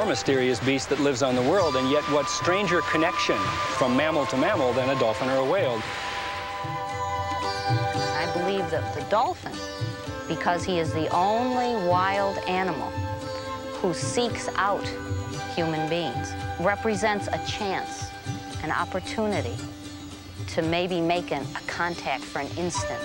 mysterious beast that lives on the world, and yet what stranger connection from mammal to mammal than a dolphin or a whale? I believe that the dolphin, because he is the only wild animal who seeks out human beings, represents a chance, an opportunity to maybe make a contact for an instant.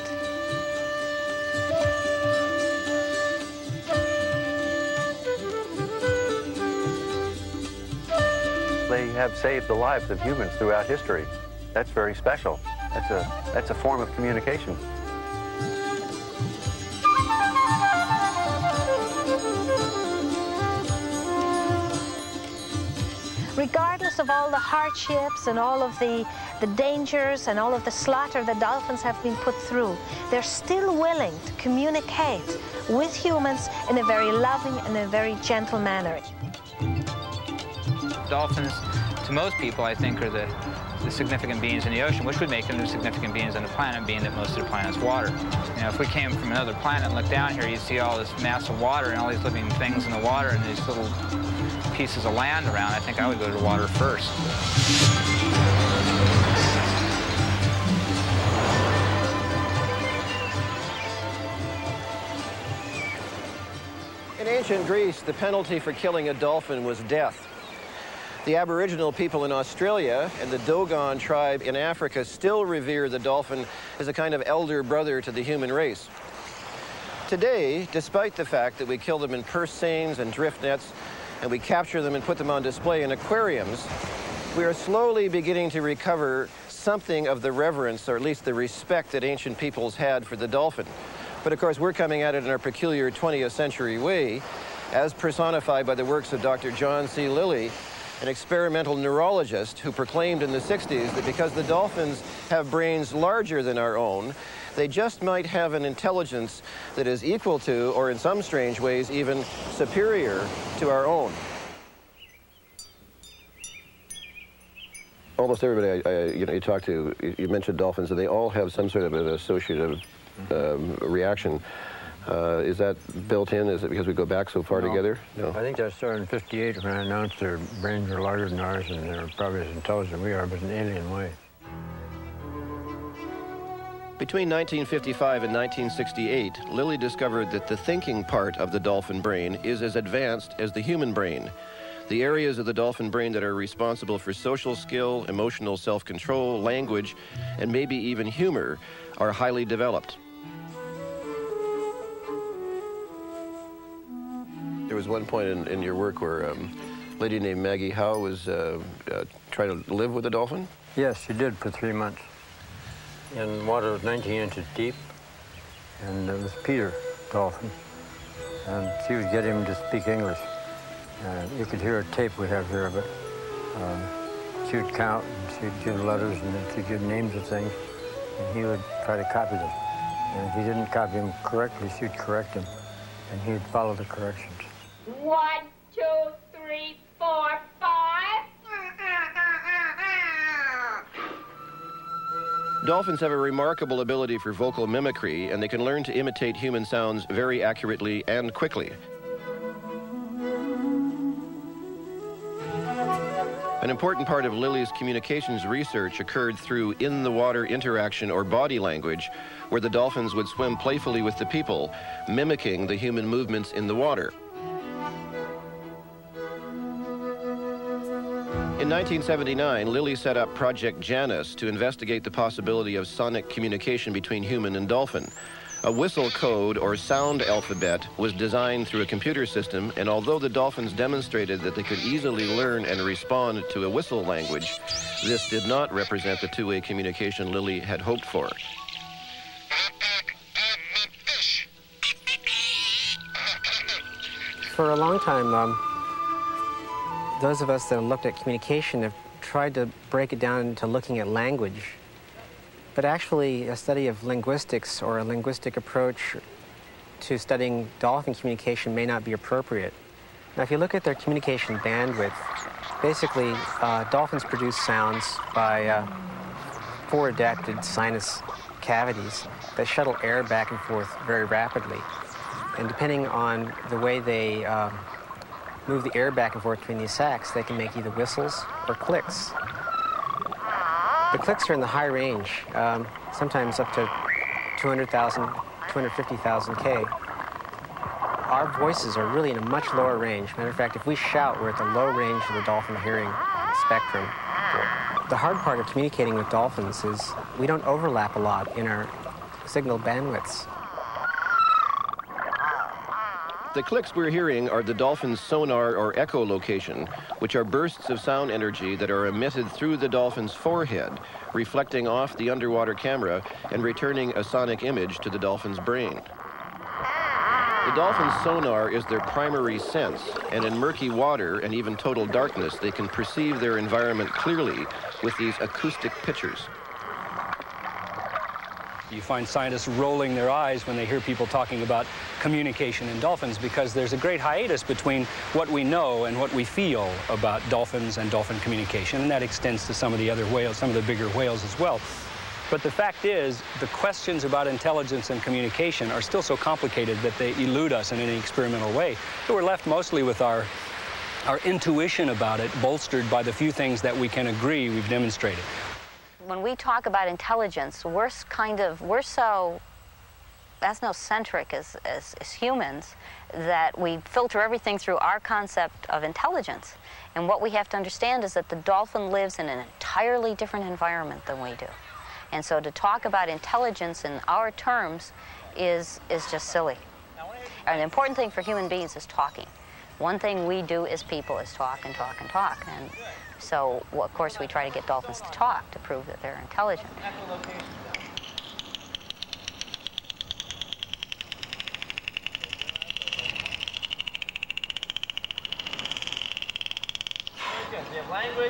They have saved the lives of humans throughout history. That's very special. That's a form of communication. Regardless of all the hardships and all of the dangers and all of the slaughter the dolphins have been put through, they're still willing to communicate with humans in a very loving and a very gentle manner. Dolphins, to most people, I think, are the significant beings in the ocean, which would make them the significant beings on the planet, being that most of the planet's water. You know, if we came from another planet and looked down here, you'd see all this mass of water and all these living things in the water and these little pieces of land around. I think I would go to the water first. In ancient Greece, the penalty for killing a dolphin was death. The Aboriginal people in Australia and the Dogon tribe in Africa still revere the dolphin as a kind of elder brother to the human race. Today, despite the fact that we kill them in purse seines and drift nets, and we capture them and put them on display in aquariums, we are slowly beginning to recover something of the reverence, or at least the respect, that ancient peoples had for the dolphin. But of course, we're coming at it in our peculiar 20th century way, as personified by the works of Dr. John C. Lilly, an experimental neurologist who proclaimed in the 60s that because the dolphins have brains larger than our own, they just might have an intelligence that is equal to, or in some strange ways, even superior to our own. Almost everybody you talk to, you mentioned dolphins, and they all have some sort of an associative reaction. Is that built in? Is it because we go back so far together? No. I think that started in '58 when I announced their brains are larger than ours and they're probably as intelligent as we are, but in an alien way. Between 1955 and 1968, Lilly discovered that the thinking part of the dolphin brain is as advanced as the human brain. The areas of the dolphin brain that are responsible for social skill, emotional self-control, language, and maybe even humor are highly developed. There was one point in your work where a lady named Maggie Howe was trying to live with a dolphin? Yes, she did for 3 months. In water was 19 inches deep, and it was Peter Dolphin. And she would get him to speak English. You could hear a tape we have here of it. She would count, and she'd give letters, and then she'd give names of things, and he would try to copy them. And if he didn't copy them correctly, she'd correct him, and he'd follow the corrections. 1, 2, 3, 4, 5. Dolphins have a remarkable ability for vocal mimicry, and they can learn to imitate human sounds very accurately and quickly. An important part of Lilly's communications research occurred through in-the-water interaction or body language, where the dolphins would swim playfully with the people, mimicking the human movements in the water. In 1979, Lilly set up Project Janus to investigate the possibility of sonic communication between human and dolphin. A whistle code or sound alphabet was designed through a computer system, and although the dolphins demonstrated that they could easily learn and respond to a whistle language, this did not represent the two-way communication Lilly had hoped for. For a long time, those of us that have looked at communication have tried to break it down into looking at language. But actually, a study of linguistics or a linguistic approach to studying dolphin communication may not be appropriate. Now, if you look at their communication bandwidth, basically, dolphins produce sounds by four-adapted sinus cavities that shuttle air back and forth very rapidly. And depending on the way they move the air back and forth between these sacs, they can make either whistles or clicks. The clicks are in the high range, sometimes up to 200,000, 250,000 K. Our voices are really in a much lower range. Matter of fact, if we shout, we're at the low range of the dolphin hearing spectrum. The hard part of communicating with dolphins is we don't overlap a lot in our signal bandwidths. The clicks we're hearing are the dolphin's sonar or echolocation, which are bursts of sound energy that are emitted through the dolphin's forehead, reflecting off the underwater camera and returning a sonic image to the dolphin's brain. The dolphin's sonar is their primary sense, and in murky water and even total darkness, they can perceive their environment clearly with these acoustic pictures. You find scientists rolling their eyes when they hear people talking about communication in dolphins, because there's a great hiatus between what we know and what we feel about dolphins and dolphin communication, and that extends to some of the other whales, some of the bigger whales as well. But the fact is, the questions about intelligence and communication are still so complicated that they elude us in any experimental way. So we're left mostly with our intuition about it, bolstered by the few things that we can agree we've demonstrated. When we talk about intelligence, we're so ethnocentric as humans that we filter everything through our concept of intelligence. And what we have to understand is that the dolphin lives in an entirely different environment than we do. And so to talk about intelligence in our terms is just silly. And the important thing for human beings is talking. One thing we do as people is talk and talk and talk. And so, well, of course, we try to get dolphins to talk to prove that they're intelligent. Very good. Do you have language?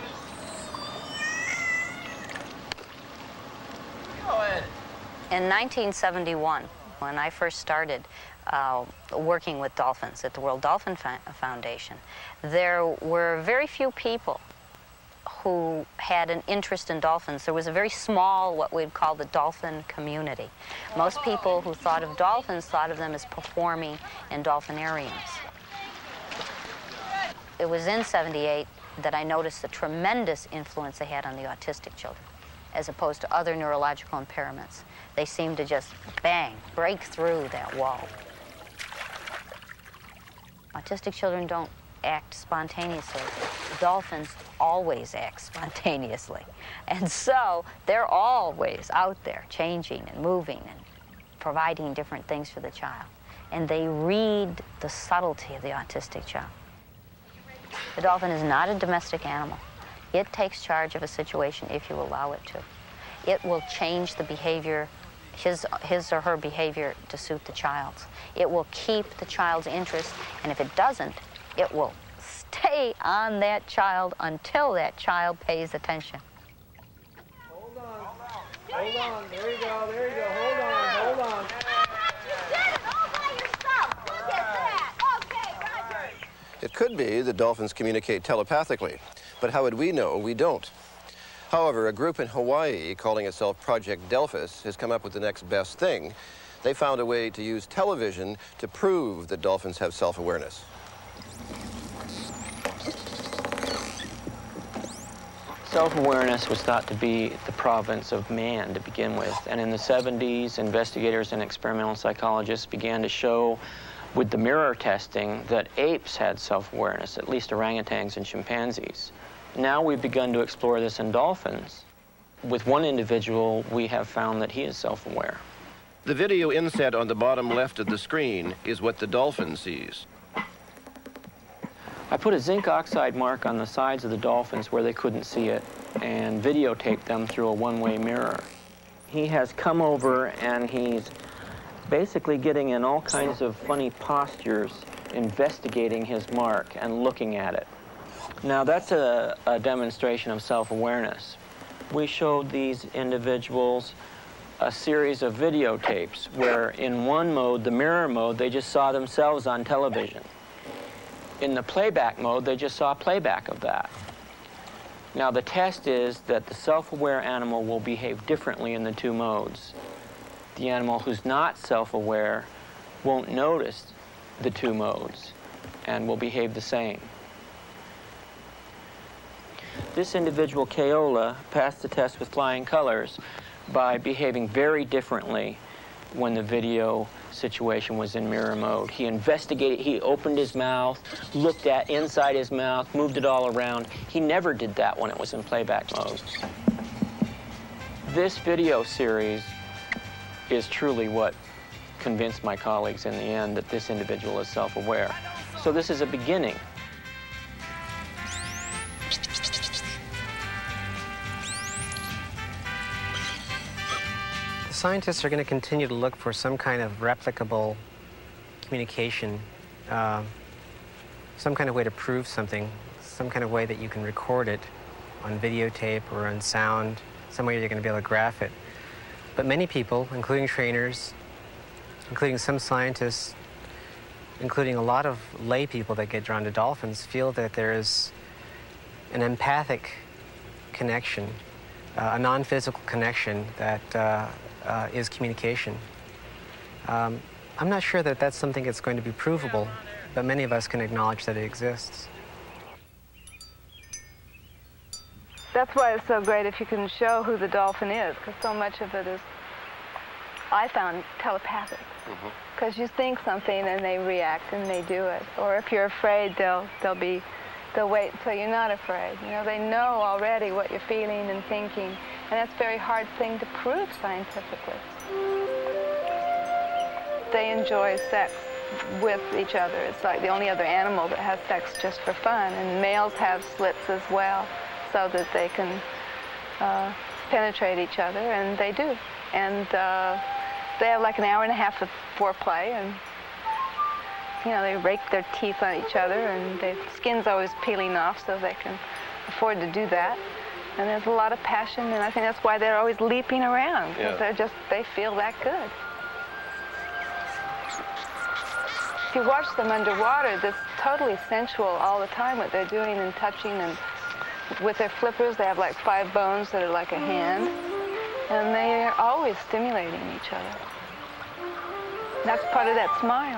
Go ahead. In 1971, when I first started working with dolphins at the World Dolphin Foundation, there were very few people who had an interest in dolphins. There was a very small, what we'd call the dolphin community. Most people who thought of dolphins thought of them as performing in dolphinariums. It was in '78 that I noticed the tremendous influence they had on the autistic children, as opposed to other neurological impairments. They seemed to just, bang, break through that wall. Autistic children don't act spontaneously. Dolphins always act spontaneously. And so they're always out there changing and moving and providing different things for the child. And they read the subtlety of the autistic child. The dolphin is not a domestic animal. It takes charge of a situation if you allow it to. It will change the behavior, his or her behavior, to suit the child's. It will keep the child's interest, and if it doesn't, it will stay on that child until that child pays attention. Hold on, there you go, hold on. You did it all by yourself. Look at that. Okay, Roger. It could be that dolphins communicate telepathically, but how would we know? We don't. However, a group in Hawaii calling itself Project Delphis has come up with the next best thing. They found a way to use television to prove that dolphins have self-awareness. Self-awareness was thought to be the province of man to begin with. And in the 70s, investigators and experimental psychologists began to show with the mirror testing that apes had self-awareness, at least orangutans and chimpanzees. Now we've begun to explore this in dolphins. With one individual, we have found that he is self-aware. The video inset on the bottom left of the screen is what the dolphin sees. I put a zinc oxide mark on the sides of the dolphins where they couldn't see it and videotaped them through a one-way mirror. He has come over and he's basically getting in all kinds of funny postures, investigating his mark and looking at it. Now that's a demonstration of self-awareness. We showed these individuals a series of videotapes where in one mode, the mirror mode, they just saw themselves on television. In the playback mode, they just saw playback of that. Now the test is that the self-aware animal will behave differently in the two modes. The animal who's not self-aware won't notice the two modes. and will behave the same. This individual, Keola, passed the test with flying colors by behaving very differently when the video situation was in mirror mode. He investigated, he opened his mouth, looked at inside his mouth, moved it all around. He never did that when it was in playback mode. This video series is truly what convinced my colleagues in the end that this individual is self-aware. So this is a beginning. Scientists are going to continue to look for some kind of replicable communication, some kind of way to prove something, some kind of way that you can record it on videotape or on sound, some way you're going to be able to graph it. But many people, including trainers, including some scientists, including a lot of lay people that get drawn to dolphins, feel that there is an empathic connection, a non-physical connection that is communication. I'm not sure that that's something that's going to be provable, but many of us can acknowledge that it exists. That's why it's so great if you can show who the dolphin is, because so much of it is, I found, telepathic. Because you think something and they react and they do it. Or if you're afraid, they'll wait until you're not afraid. You know, they know already what you're feeling and thinking, and that's a very hard thing to prove scientifically. They enjoy sex with each other. It's like the only other animal that has sex just for fun, and males have slits as well so that they can penetrate each other, and they do. And they have like an hour and a half of foreplay, and you know, they rake their teeth on each other, and their skin's always peeling off so they can afford to do that. And there's a lot of passion, and I think that's why they're always leaping around. Yeah. They feel that good. If you watch them underwater, it's totally sensual all the time, what they're doing and touching, and with their flippers, they have like 5 bones that are like a hand, and they're always stimulating each other. That's part of that smile.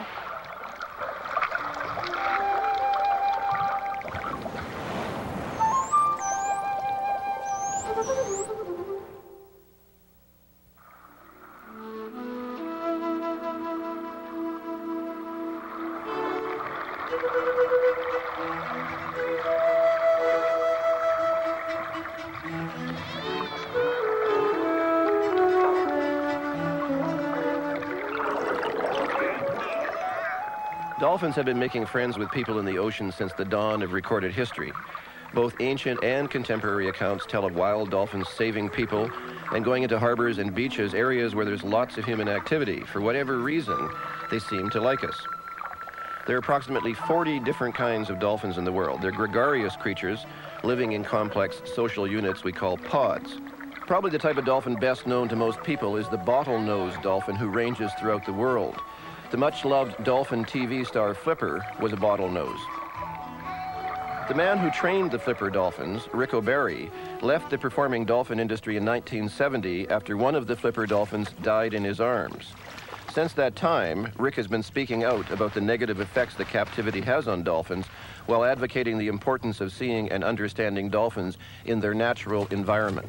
Dolphins have been making friends with people in the ocean since the dawn of recorded history. Both ancient and contemporary accounts tell of wild dolphins saving people and going into harbors and beaches, areas where there's lots of human activity. For whatever reason, they seem to like us. There are approximately 40 different kinds of dolphins in the world. They're gregarious creatures living in complex social units we call pods. Probably the type of dolphin best known to most people is the bottlenose dolphin, who ranges throughout the world. The much-loved dolphin TV star Flipper was a bottlenose. The man who trained the Flipper dolphins, Rick O'Barry, left the performing dolphin industry in 1970 after one of the Flipper dolphins died in his arms. Since that time, Rick has been speaking out about the negative effects that captivity has on dolphins, while advocating the importance of seeing and understanding dolphins in their natural environment.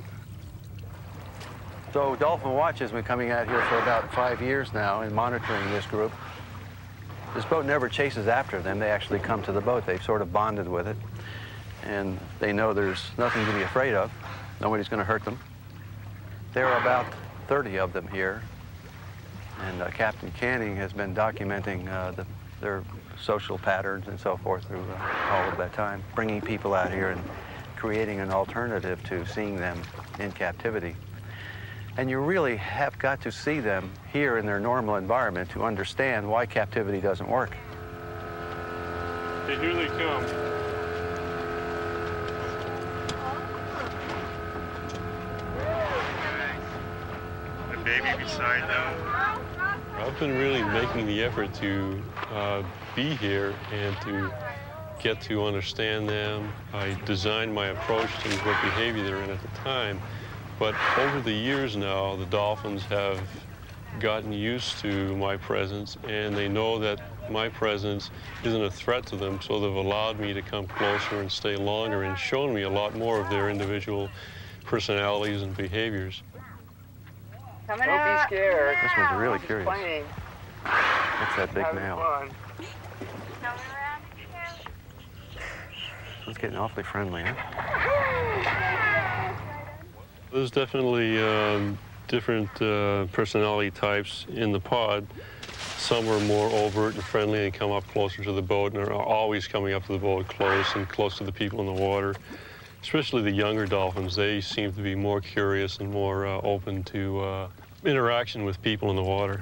So Dolphin Watch has been coming out here for about 5 years now and monitoring this group. This boat never chases after them. They actually come to the boat. They've sort of bonded with it. And they know there's nothing to be afraid of. Nobody's going to hurt them. There are about 30 of them here. And Captain Canning has been documenting their social patterns and so forth through all of that time, bringing people out here and creating an alternative to seeing them in captivity. And you really have got to see them here in their normal environment to understand why captivity doesn't work. Here they come. The baby beside them. I've been really making the effort to be here and to get to understand them. I designed my approach to what behavior they're in at the time. But over the years now, the dolphins have gotten used to my presence, and they know that my presence isn't a threat to them, so they've allowed me to come closer and stay longer and shown me a lot more of their individual personalities and behaviors. Don't be scared. This one's really curious. What's that big male? It's getting awfully friendly, huh? There's definitely different personality types in the pod. Some are more overt and friendly and come up closer to the boat and are always coming up to the boat close and close to the people in the water. Especially the younger dolphins, they seem to be more curious and more open to interaction with people in the water.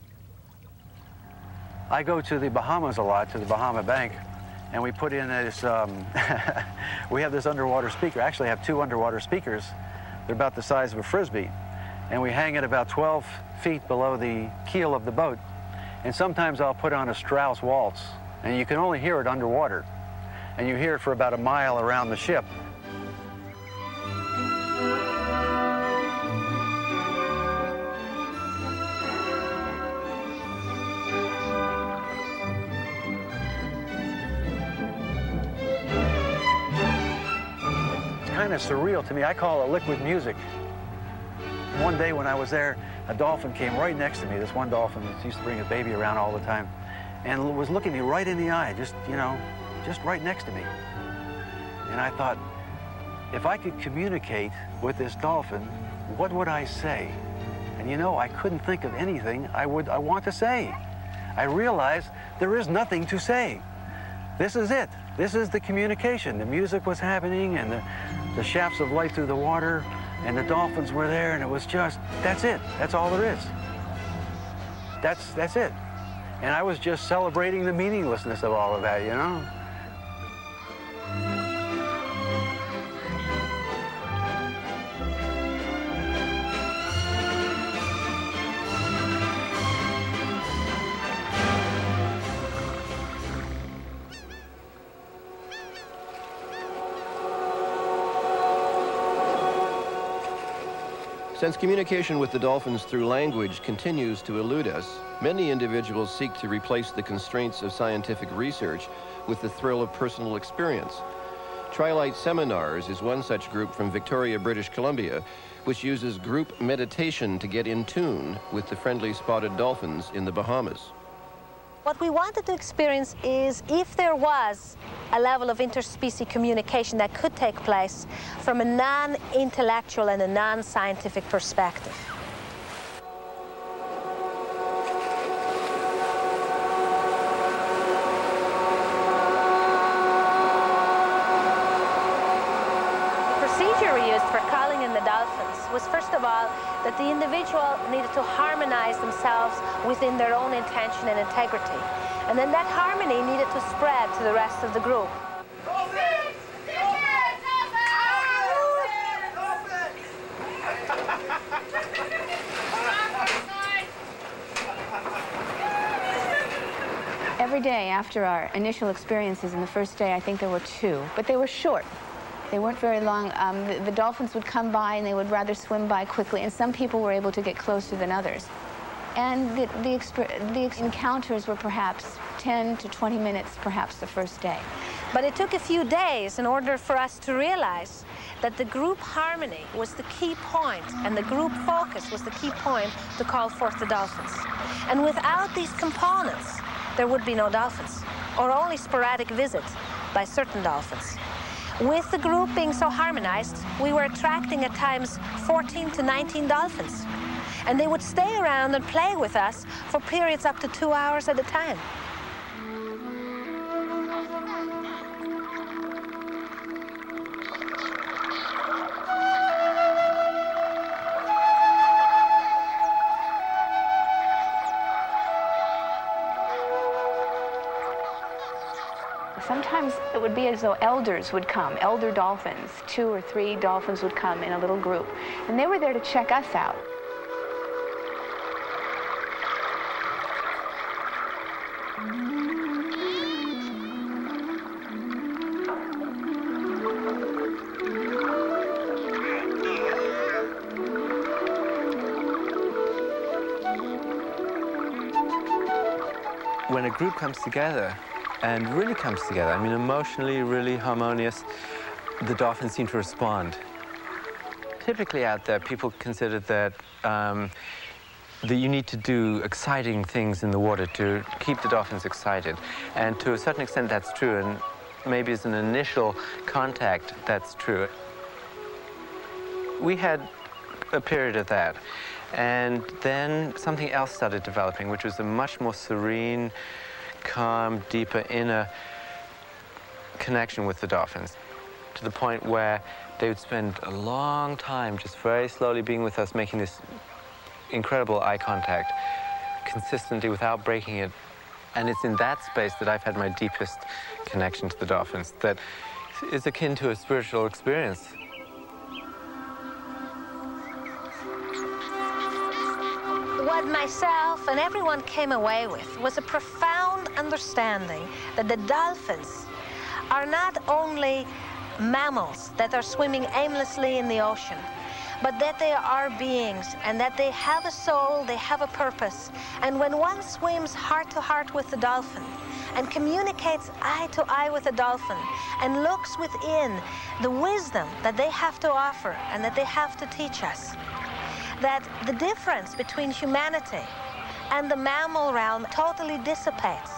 I go to the Bahamas a lot, to the Bahama Bank, and we put in this, we have this underwater speaker. Actually, I have 2 underwater speakers. They're about the size of a Frisbee. And we hang it about 12 feet below the keel of the boat. And sometimes I'll put on a Strauss waltz, and you can only hear it underwater. And you hear it for about a mile around the ship. Kind of surreal to me. I call it liquid music. One day when I was there, a dolphin came right next to me. This one dolphin that used to bring a baby around all the time, and was looking me right in the eye, just, you know, just right next to me. And I thought, if I could communicate with this dolphin, what would I say? And you know, I couldn't think of anything I want to say. I realized there is nothing to say. This is it. This is the communication. The music was happening, and the shafts of light through the water, and the dolphins were there, and it was just, that's it. That's all there is. That's it. And I was just celebrating the meaninglessness of all of that, you know? Since communication with the dolphins through language continues to elude us, many individuals seek to replace the constraints of scientific research with the thrill of personal experience. Trilite Seminars is one such group from Victoria, British Columbia, which uses group meditation to get in tune with the friendly spotted dolphins in the Bahamas. What we wanted to experience is if there was a level of interspecies communication that could take place from a non-intellectual and a non-scientific perspective. The procedure we used for calling in the dolphins was, first of all, that the individual needed to harmonize themselves within their own intention and integrity. And then that harmony needed to spread to the rest of the group. Every day after our initial experiences in the first day, I think there were 2, but they were short. They weren't very long. The dolphins would come by and they would rather swim by quickly, and some people were able to get closer than others. And the encounters were perhaps 10 to 20 minutes, perhaps the first day. But it took a few days in order for us to realize that the group harmony was the key point, and the group focus was the key point to call forth the dolphins. And without these components, there would be no dolphins, or only sporadic visits by certain dolphins. With the group being so harmonized, we were attracting at times 14 to 19 dolphins. And they would stay around and play with us for periods up to 2 hours at a time. Sometimes it would be as though elders would come, elder dolphins. 2 or 3 dolphins would come in a little group, and they were there to check us out. when a group comes together, and really comes together, I mean, emotionally, really harmonious, the dolphins seem to respond. Typically out there, people consider that that you need to do exciting things in the water to keep the dolphins excited. And to a certain extent, that's true. And maybe as an initial contact, that's true. We had a period of that. And then something else started developing, which was a much more serene, calm, deeper inner connection with the dolphins, to the point where they would spend a long time just very slowly being with us, making this incredible eye contact consistently without breaking it. And it's in that space that I've had my deepest connection to the dolphins, that is akin to a spiritual experience. What myself and everyone came away with was a profound understanding that the dolphins are not only mammals that are swimming aimlessly in the ocean, but that they are beings and that they have a soul, they have a purpose. And when one swims heart to heart with the dolphin and communicates eye to eye with the dolphin and looks within the wisdom that they have to offer and that they have to teach us, that the difference between humanity and the mammal realm totally dissipates.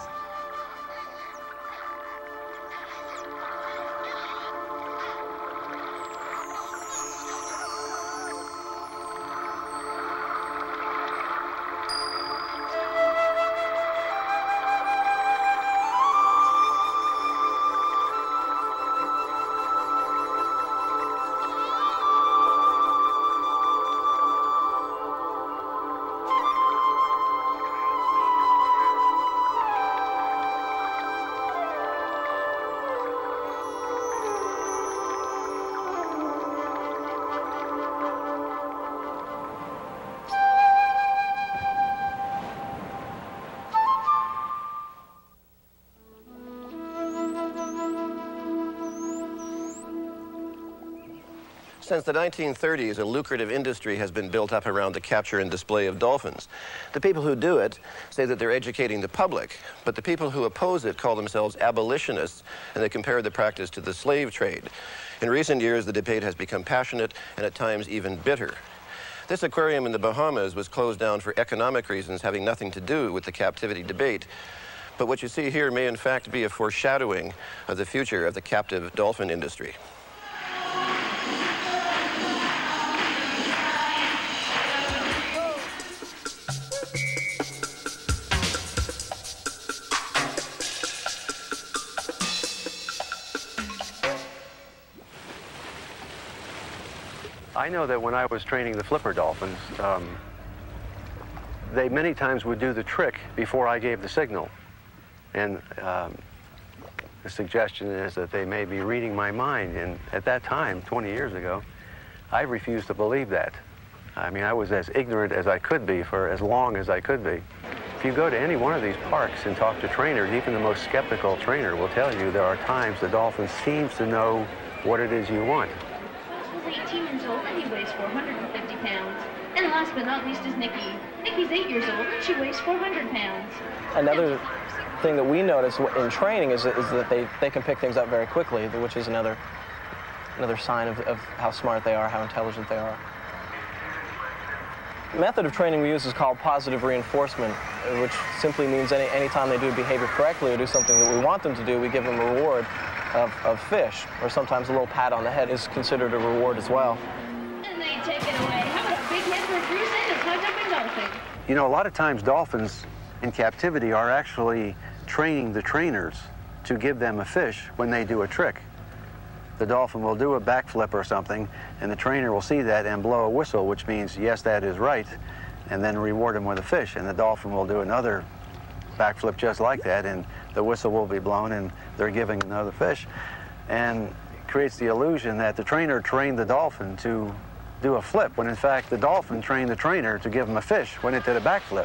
Since the 1930s, a lucrative industry has been built up around the capture and display of dolphins. The people who do it say that they're educating the public, but the people who oppose it call themselves abolitionists, and they compare the practice to the slave trade. In recent years, the debate has become passionate and at times even bitter. This aquarium in the Bahamas was closed down for economic reasons having nothing to do with the captivity debate. But what you see here may in fact be a foreshadowing of the future of the captive dolphin industry. I know that when I was training the flipper dolphins, they many times would do the trick before I gave the signal. And the suggestion is that they may be reading my mind. And at that time, 20 years ago, I refused to believe that. I mean, I was as ignorant as I could be for as long as I could be. If you go to any one of these parks and talk to trainers, even the most skeptical trainer will tell you there are times the dolphin seems to know what it is you want. 18 years old and he weighs 450 pounds. And last but not least is Nikki. Nikki's 8 years old and she weighs 400 pounds. Another thing that we notice in training is that they can pick things up very quickly, which is another sign of how smart they are, how intelligent they are. The method of training we use is called positive reinforcement, which simply means any time they do behavior correctly or do something that we want them to do, we give them a reward of fish, or sometimes a little pat on the head is considered a reward as well. And they take it away. How about a big hit for Bruce and a high-jumping dolphin? You know, a lot of times dolphins in captivity are actually training the trainers to give them a fish when they do a trick. The dolphin will do a backflip or something, and the trainer will see that and blow a whistle, which means, yes, that is right, and then reward him with a fish. And the dolphin will do another backflip just like that, and the whistle will be blown, and they're giving another fish. And it creates the illusion that the trainer trained the dolphin to do a flip, when in fact the dolphin trained the trainer to give him a fish when it did a backflip.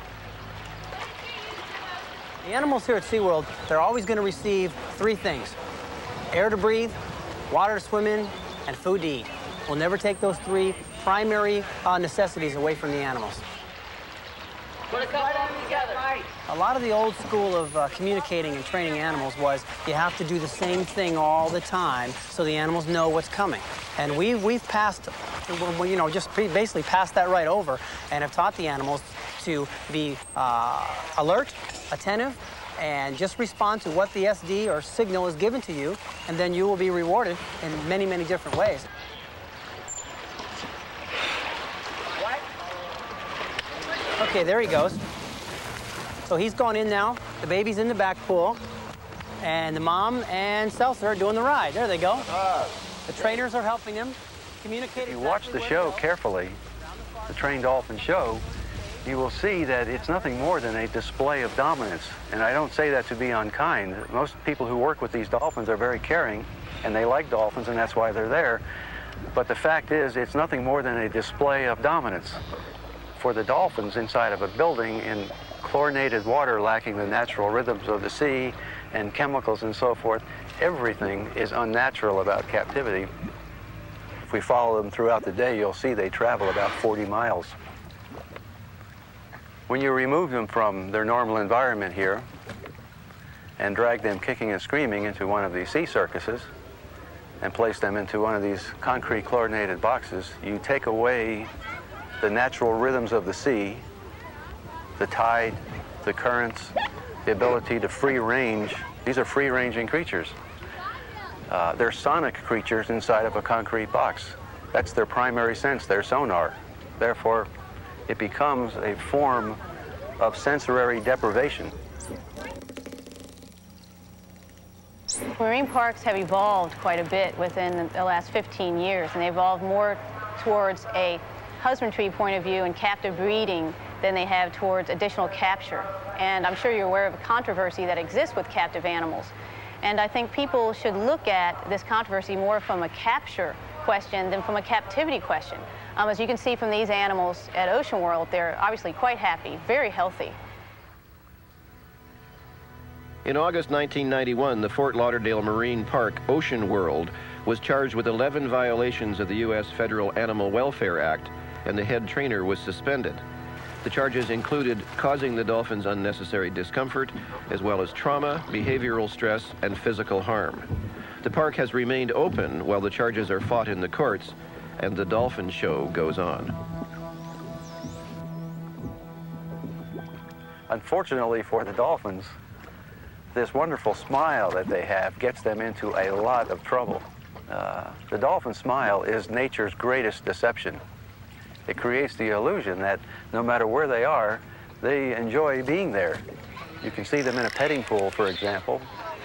The animals here at SeaWorld, they're always going to receive three things: air to breathe, water to swim in, and food to eat. We'll never take those three primary necessities away from the animals. A lot of the old school of communicating and training animals was you have to do the same thing all the time so the animals know what's coming. And we've passed, you know, just basically passed that right over and have taught the animals to be alert, attentive, and just respond to what the SD or signal is given to you, and then you will be rewarded in many, many different ways. Okay, there he goes. So he's gone in now. The baby's in the back pool. And the mom and Seltzer are doing the ride. There they go. The trainers are helping him communicate. If you watch the show carefully, the Trained Dolphin show, you will see that it's nothing more than a display of dominance. And I don't say that to be unkind. Most people who work with these dolphins are very caring, and they like dolphins, and that's why they're there. But the fact is, it's nothing more than a display of dominance. For the dolphins inside of a building in chlorinated water lacking the natural rhythms of the sea and chemicals and so forth, everything is unnatural about captivity. If we follow them throughout the day, you'll see they travel about 40 miles. When you remove them from their normal environment here and drag them kicking and screaming into one of these sea circuses and place them into one of these concrete chlorinated boxes, you take away the natural rhythms of the sea, the tide, the currents, the ability to free range. These are free-ranging creatures. They're sonic creatures inside of a concrete box. That's their primary sense, their sonar. Therefore, it becomes a form of sensory deprivation. Marine parks have evolved quite a bit within the last 15 years, and they evolved more towards a husbandry point of view and captive breeding than they have towards additional capture. And I'm sure you're aware of a controversy that exists with captive animals. And I think people should look at this controversy more from a capture question than from a captivity question. As you can see from these animals at Ocean World, they're obviously quite happy, very healthy. In August 1991, the Fort Lauderdale Marine Park Ocean World was charged with 11 violations of the U.S. Federal Animal Welfare Act, and the head trainer was suspended. The charges included causing the dolphins unnecessary discomfort, as well as trauma, behavioral stress, and physical harm. The park has remained open while the charges are fought in the courts, and the dolphin show goes on. Unfortunately for the dolphins, this wonderful smile that they have gets them into a lot of trouble. The dolphin smile is nature's greatest deception. It creates the illusion that no matter where they are, they enjoy being there. You can see them in a petting pool, for example.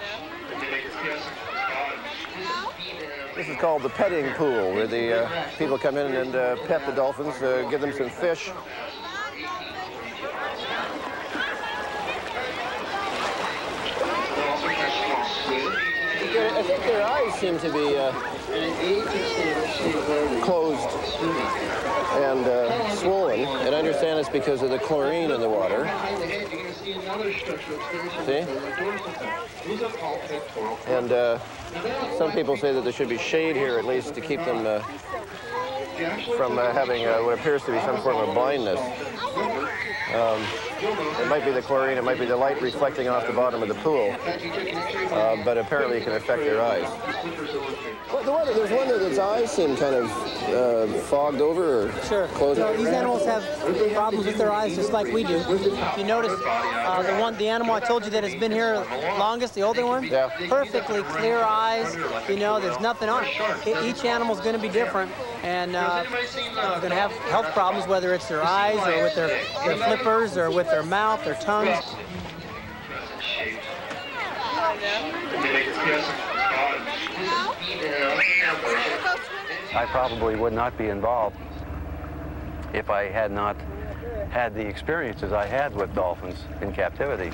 This is called the petting pool, where the people come in and pet the dolphins, give them some fish. I think their eyes seem to be closed and swollen, and I understand it's because of the chlorine in the water. See? And some people say that there should be shade here at least to keep them from having what appears to be some form of blindness. It might be the chlorine, it might be the light reflecting off the bottom of the pool, but apparently it can affect their eyes. Well, there's one that its eyes seem kind of fogged over or closed. These animals have problems with their eyes just like we do. If you notice, the animal I told you that has been here longest, the older one, perfectly clear eyes, you know, there's nothing on it. Each animal's going to be different, and they're going to have health problems, whether it's their eyes or with their flippers or with their mouth, their tongues. I probably would not be involved if I had not had the experiences I had with dolphins in captivity.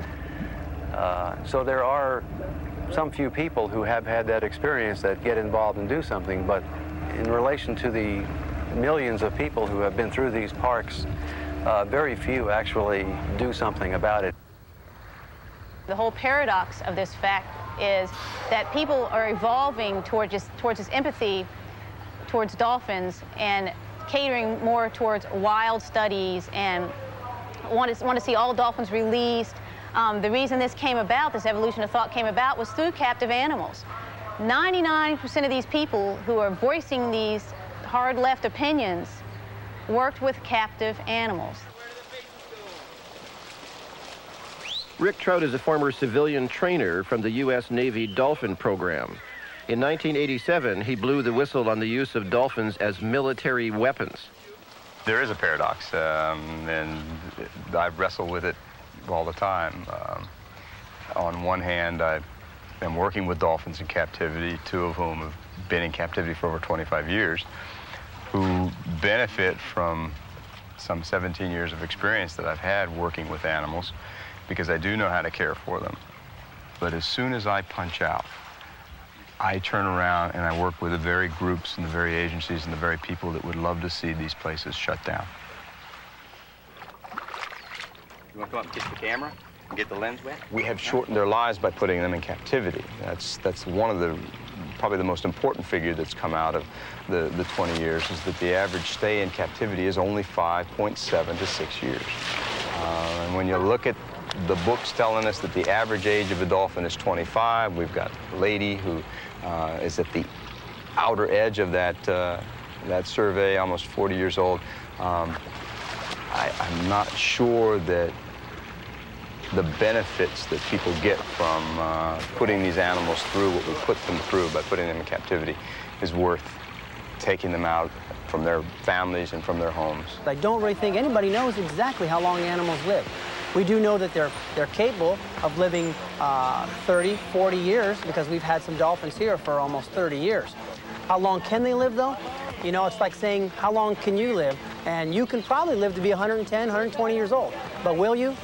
So there are some few people who have had that experience that get involved and do something, but in relation to the millions of people who have been through these parks, very few actually do something about it. The whole paradox of this fact is that people are evolving towards this empathy towards dolphins and catering more towards wild studies and want to see all dolphins released. The reason this came about, this evolution of thought came about, was through captive animals. 99% of these people who are voicing these hard left opinions worked with captive animals. Rick Trout is a former civilian trainer from the U.S. Navy Dolphin program. In 1987, he blew the whistle on the use of dolphins as military weapons. There is a paradox, and I've wrestled with it all the time. On one hand, I am working with dolphins in captivity, 2 of whom have been in captivity for over 25 years, who benefit from some 17 years of experience that I've had working with animals, because I do know how to care for them. But as soon as I punch out, I turn around and I work with the very groups and the very agencies and the very people that would love to see these places shut down. You want to come up and kiss the camera and get the lens wet? We have shortened their lives by putting them in captivity. That's one of the, probably the most important figure that's come out of the 20 years, is that the average stay in captivity is only 5.7 to 6 years. And when you look at the books telling us that the average age of a dolphin is 25, we've got a lady who is at the outer edge of that survey, almost 40 years old. I'm not sure that the benefits that people get from putting these animals through what we put them through by putting them in captivity is worth taking them out from their families and from their homes. I don't really think anybody knows exactly how long animals live. We do know that they're capable of living 30, 40 years, because we've had some dolphins here for almost 30 years. How long can they live, though? You know, it's like saying, how long can you live? And you can probably live to be 110, 120 years old. But will you?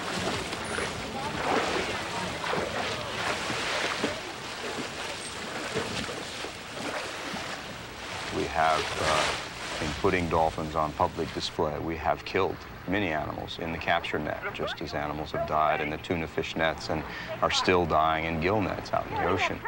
We have, in putting dolphins on public display, we have killed many animals in the capture net, just as animals have died in the tuna fish nets and are still dying in gill nets out in the ocean.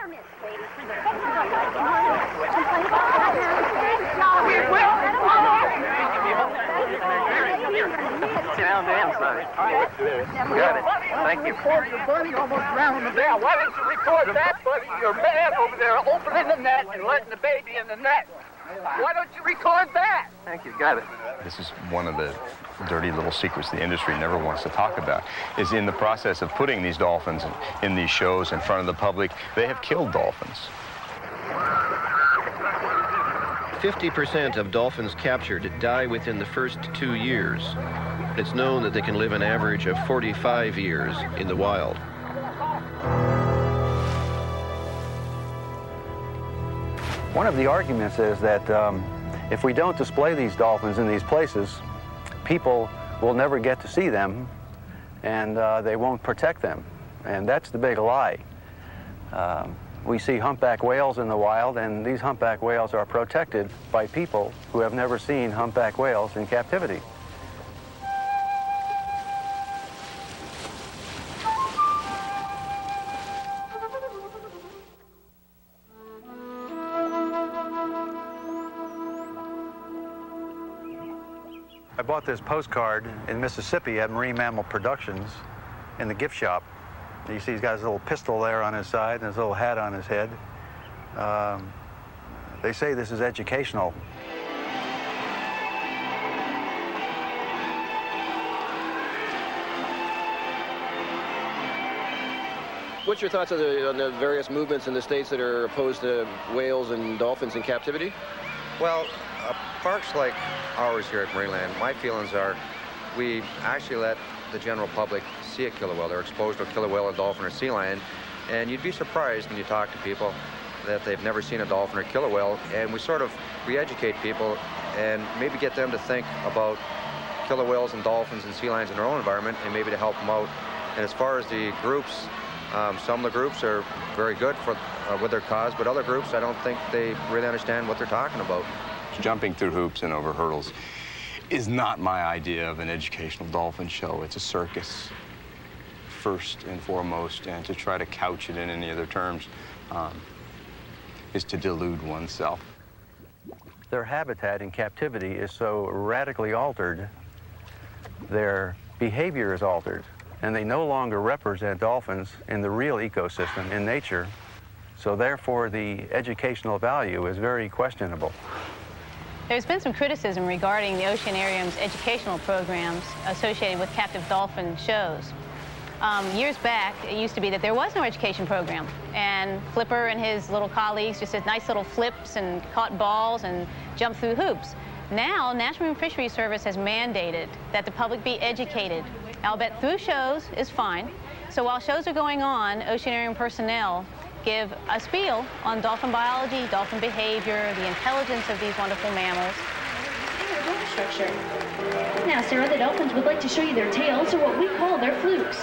Sit down there, son. Got it. Thank you. Your buddy almost drowned the bear. Why don't you record that, buddy? Your man over there opening the net and letting the baby in the net. Why don't you record that? Thank you. Got it. This is one of the dirty little secrets the industry never wants to talk about, is in the process of putting these dolphins in these shows in front of the public, they have killed dolphins. 50% of dolphins captured die within the first 2 years. It's known that they can live an average of 45 years in the wild. One of the arguments is that if we don't display these dolphins in these places, people will never get to see them, and they won't protect them. And that's the big lie. We see humpback whales in the wild, and these humpback whales are protected by people who have never seen humpback whales in captivity. I bought this postcard in Mississippi at Marine Mammal Productions in the gift shop. You see he's got his little pistol there on his side and his little hat on his head. They say this is educational. What's your thoughts on the various movements in the states that are opposed to whales and dolphins in captivity? Well, parks like ours here at Marineland, my feelings are we actually let the general public see a killer whale. They're exposed to a killer whale, a dolphin, or sea lion, and you'd be surprised when you talk to people that they've never seen a dolphin or killer whale, and we sort of re-educate people and maybe get them to think about killer whales and dolphins and sea lions in their own environment, and maybe to help them out. And as far as the groups, some of the groups are very good with their cause, but other groups, I don't think they really understand what they're talking about. Jumping through hoops and over hurdles is not my idea of an educational dolphin show. It's a circus, first and foremost, and to try to couch it in any other terms is to delude oneself. Their habitat in captivity is so radically altered. Their behavior is altered, and they no longer represent dolphins in the real ecosystem, in nature. So therefore, the educational value is very questionable. There's been some criticism regarding the Oceanarium's educational programs associated with captive dolphin shows. Years back, it used to be that there was no education program, and Flipper and his little colleagues just did nice little flips and caught balls and jumped through hoops. Now, National Marine Fisheries Service has mandated that the public be educated. I'll bet through shows is fine. So while shows are going on, Oceanarium personnel give a spiel on dolphin biology, dolphin behavior, the intelligence of these wonderful mammals. Structure. Now, Sarah, the dolphins would like to show you their tails, or what we call their flukes.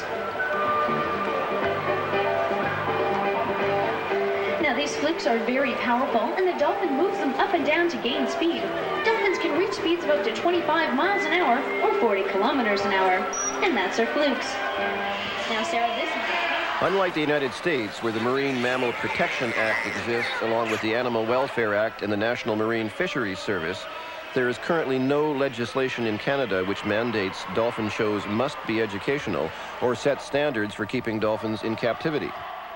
Now, these flukes are very powerful, and the dolphin moves them up and down to gain speed. Dolphins can reach speeds of up to 25 miles an hour or 40 kilometers an hour, and that's their flukes. Now, Sarah, this is... Unlike the United States, where the Marine Mammal Protection Act exists, along with the Animal Welfare Act and the National Marine Fisheries Service, there is currently no legislation in Canada which mandates dolphin shows must be educational or set standards for keeping dolphins in captivity.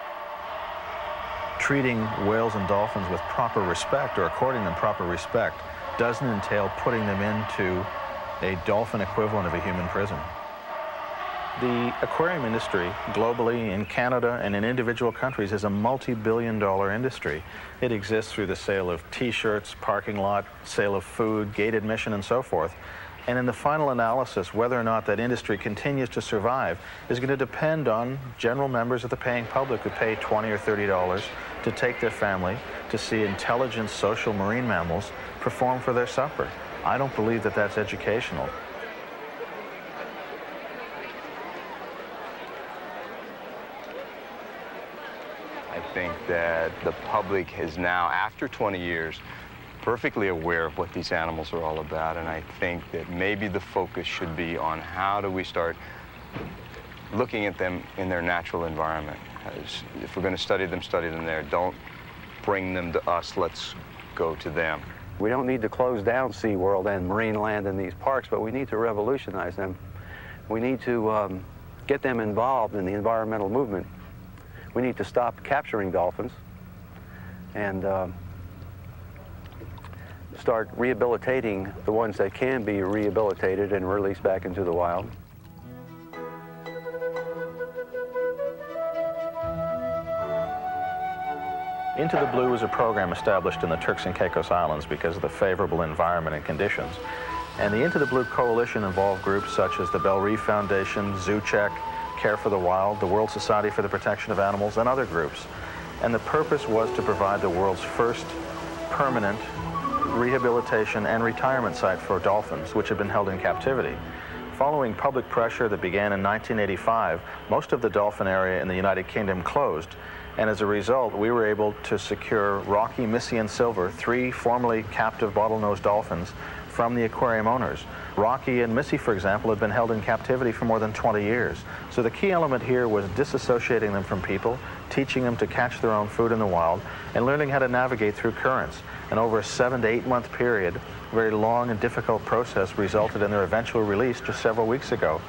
Treating whales and dolphins with proper respect, or according them proper respect, doesn't entail putting them into a dolphin equivalent of a human prison. The aquarium industry, globally, in Canada and in individual countries, is a multi-billion-dollar industry. It exists through the sale of T-shirts, parking lot, sale of food, gate admission, and so forth. And in the final analysis, whether or not that industry continues to survive is going to depend on general members of the paying public who pay $20 or $30 to take their family to see intelligent social marine mammals perform for their supper. I don't believe that that's educational. I think that the public is now, after 20 years, perfectly aware of what these animals are all about, and I think that maybe the focus should be on how do we start looking at them in their natural environment. If we're going to study them there. Don't bring them to us, let's go to them. We don't need to close down SeaWorld and marine land in these parks, but we need to revolutionize them. We need to get them involved in the environmental movement. We need to stop capturing dolphins and start rehabilitating the ones that can be rehabilitated and released back into the wild. Into the Blue is a program established in the Turks and Caicos Islands because of the favorable environment and conditions. And the Into the Blue Coalition involved groups such as the Bell Reef Foundation, Zoo Check, Care for the Wild, the World Society for the Protection of Animals, and other groups. And the purpose was to provide the world's first permanent rehabilitation and retirement site for dolphins, which had been held in captivity. Following public pressure that began in 1985, most of the dolphin area in the United Kingdom closed, and as a result, we were able to secure Rocky, Missy, and Silver, 3 formerly captive bottlenose dolphins, from the aquarium owners. Rocky and Missy, for example, had been held in captivity for more than 20 years. So the key element here was disassociating them from people, teaching them to catch their own food in the wild, and learning how to navigate through currents. And over a 7 to 8 month period, a very long and difficult process resulted in their eventual release just several weeks ago.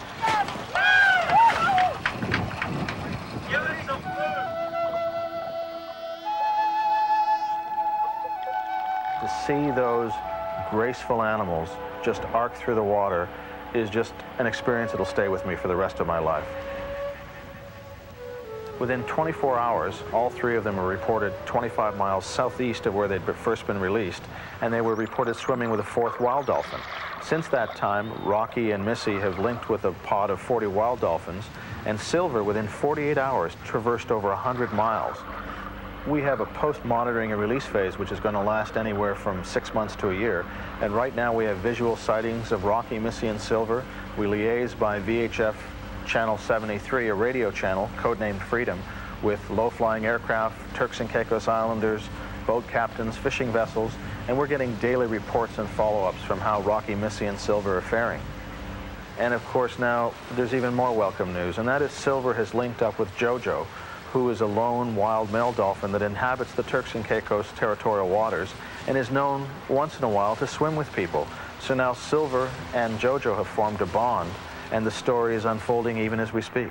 To see those graceful animals just arc through the water is just an experience that'll stay with me for the rest of my life. Within 24 hours, all 3 of them were reported 25 miles southeast of where they'd first been released, and they were reported swimming with a 4th wild dolphin. Since that time, Rocky and Missy have linked with a pod of 40 wild dolphins, and Silver, within 48 hours, traversed over 100 miles. We have a post-monitoring and release phase which is going to last anywhere from 6 months to a year. And right now we have visual sightings of Rocky, Missy, and Silver. We liaise by VHF Channel 73, a radio channel, codenamed Freedom, with low-flying aircraft, Turks and Caicos Islanders, boat captains, fishing vessels, and we're getting daily reports and follow-ups from how Rocky, Missy, and Silver are faring. And of course now there's even more welcome news, and that is Silver has linked up with Jojo, who is a lone wild male dolphin that inhabits the Turks and Caicos territorial waters and is known once in a while to swim with people. So now Silver and Jojo have formed a bond, and the story is unfolding even as we speak.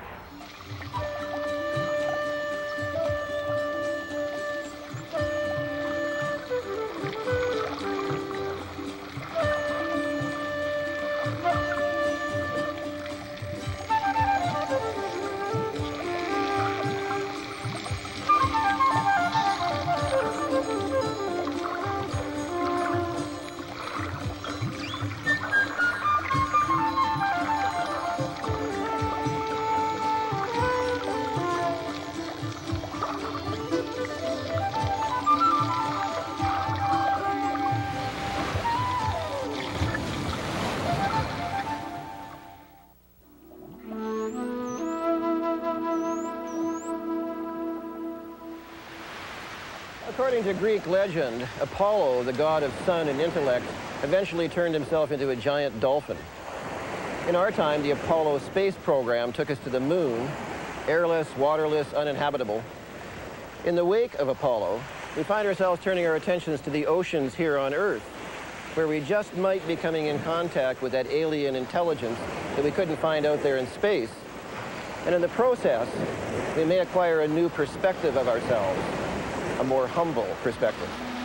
According to Greek legend, Apollo, the god of sun and intellect, eventually turned himself into a giant dolphin. In our time, the Apollo space program took us to the moon, airless, waterless, uninhabitable. In the wake of Apollo, we find ourselves turning our attentions to the oceans here on Earth, where we just might be coming in contact with that alien intelligence that we couldn't find out there in space. And in the process, we may acquire a new perspective of ourselves, a more humble perspective.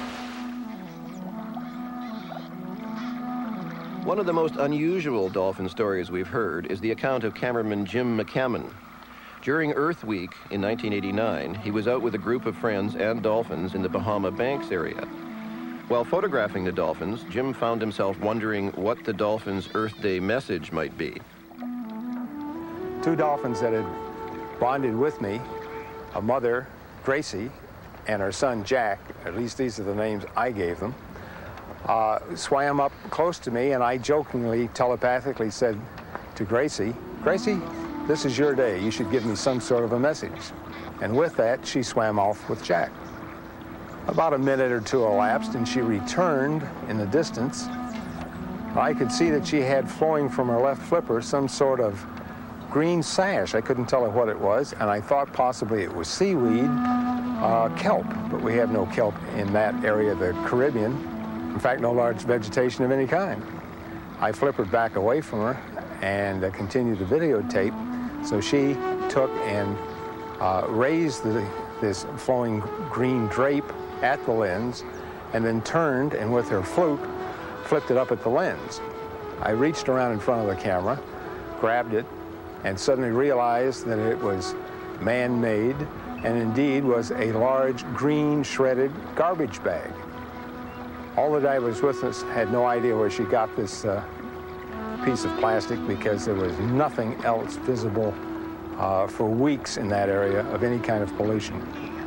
One of the most unusual dolphin stories we've heard is the account of cameraman Jim McCammon. During Earth Week in 1989, he was out with a group of friends and dolphins in the Bahama Banks area. While photographing the dolphins, Jim found himself wondering what the dolphins' Earth Day message might be. Two dolphins that had bonded with me, a mother, Gracie, and her son, Jack, at least these are the names I gave them, swam up close to me, and I jokingly, telepathically said to Gracie, "Gracie, this is your day. You should give me some sort of a message." And with that, she swam off with Jack. About a minute or two elapsed, and she returned in the distance. I could see that she had flowing from her left flipper some sort of green sash. I couldn't tell her what it was, and I thought possibly it was seaweed, kelp, but we have no kelp in that area of the Caribbean. In fact, no large vegetation of any kind. I flippered back away from her and continued to videotape. So she took and raised this flowing green drape at the lens and then turned and with her fluke flipped it up at the lens. I reached around in front of the camera, grabbed it, and suddenly realized that it was man-made and indeed was a large green shredded garbage bag. All the divers with us had no idea where she got this piece of plastic because there was nothing else visible for weeks in that area of any kind of pollution.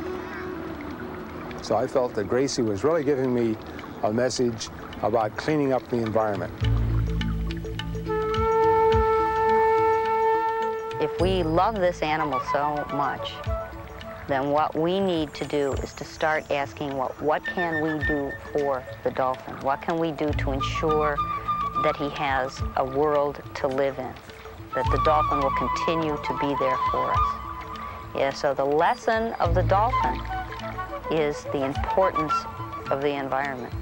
So I felt that Gracie was really giving me a message about cleaning up the environment. If we love this animal so much, then what we need to do is to start asking what can we do for the dolphin? What can we do to ensure that he has a world to live in, that the dolphin will continue to be there for us? Yeah, so the lesson of the dolphin is the importance of the environment.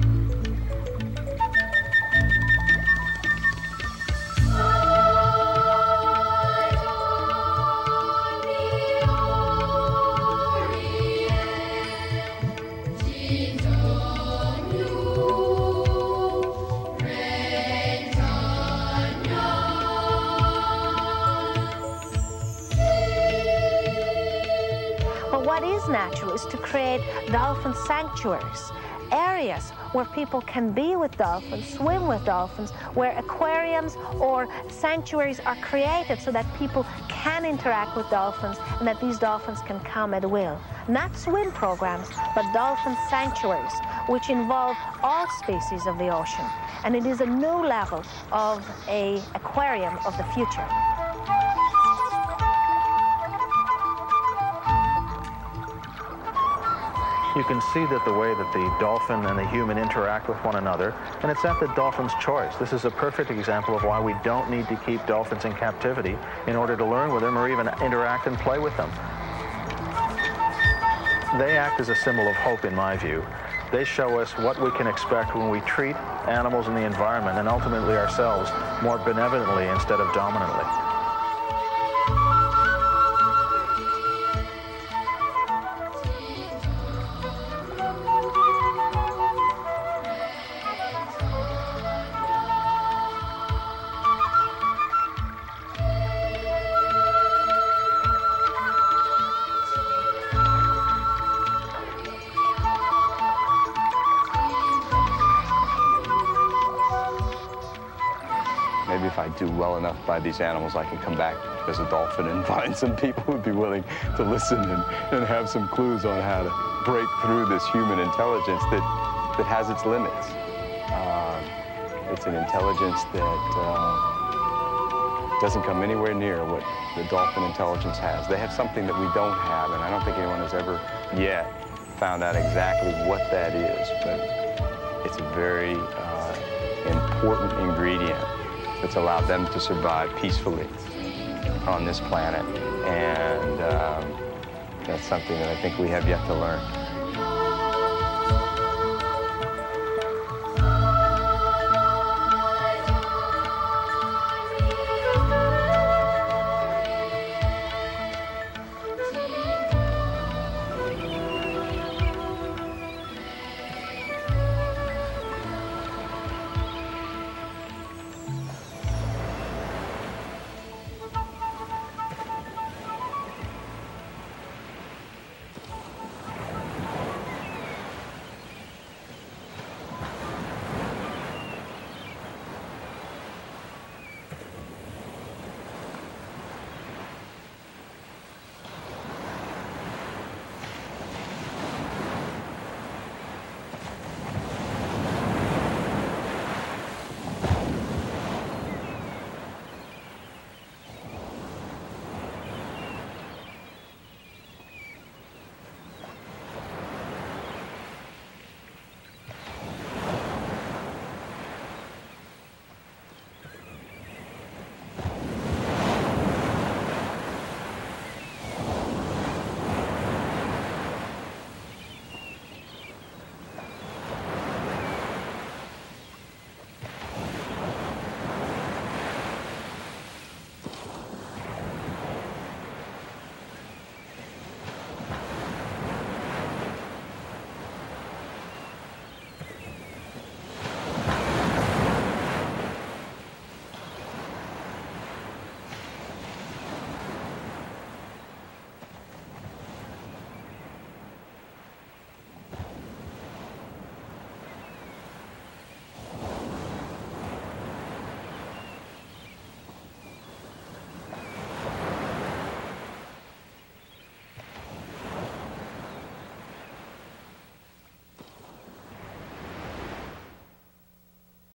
Natural is to create dolphin sanctuaries, areas where people can be with dolphins, swim with dolphins, where aquariums or sanctuaries are created so that people can interact with dolphins and that these dolphins can come at will. Not swim programs, but dolphin sanctuaries, which involve all species of the ocean. And it is a new level of an aquarium of the future. You can see that the way that the dolphin and the human interact with one another, and it's at the dolphin's choice. This is a perfect example of why we don't need to keep dolphins in captivity in order to learn with them or even interact and play with them. They act as a symbol of hope, in my view, They show us what we can expect when we treat animals and the environment, and ultimately ourselves, more benevolently instead of dominantly. Maybe if I do well enough by these animals, I can come back as a dolphin and find some people who would be willing to listen and have some clues on how to break through this human intelligence that has its limits. It's an intelligence that doesn't come anywhere near what the dolphin intelligence has. They have something that we don't have, and I don't think anyone has ever yet found out exactly what that is, but it's a very important ingredient that's allowed them to survive peacefully on this planet, and that's something that I think we have yet to learn.